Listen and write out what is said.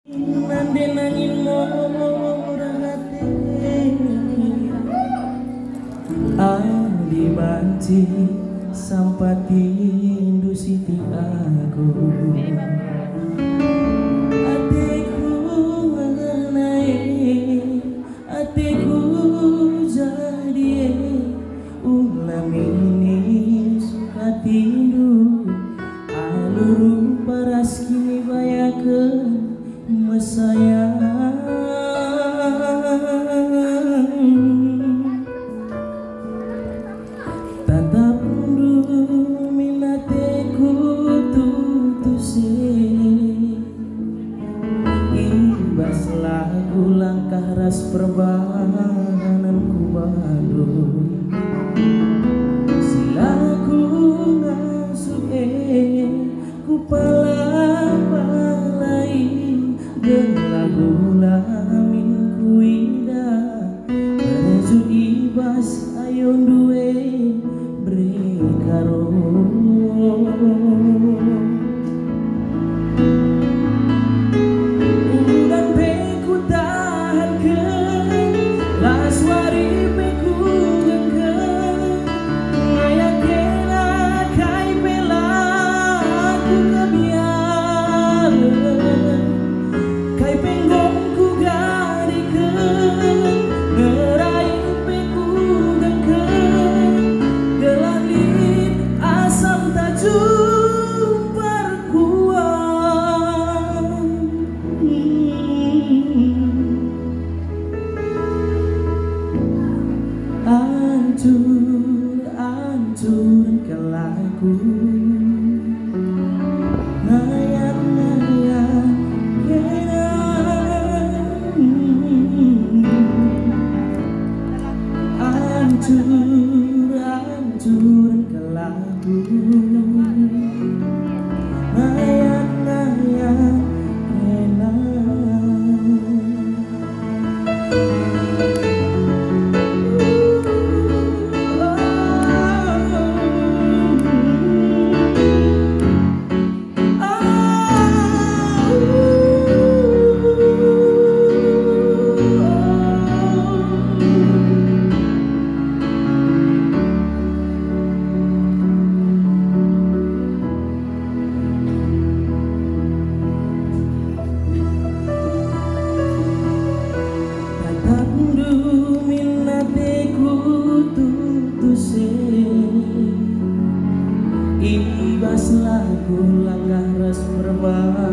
Nande nangin morang hati Adi banci sampati indu siti aku Atiku mengenai Atiku jadi ulam ini suka tindu aluru paras kini bayakeun sayang tatap mundur minateku tutuse ibas lagu langkah ras perbahananku bandung silaku ngasuke ku palai lamin kuida Rezu ibas ayon duwe brekaro Udan peku tahan ke laswari peku gengken ngayakena kai pela aku kebiar kai penggongku garikeun ngeraih peku gengkeun gelanit asam tak jumpa kuat hancur hancur kelaku hancur ke lagu nayak ibas lagu langkah ras perba